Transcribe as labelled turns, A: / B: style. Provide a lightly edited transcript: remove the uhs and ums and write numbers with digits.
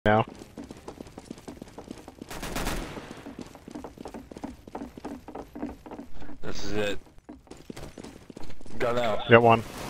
A: now.
B: This is it. Gun out.
A: Got one.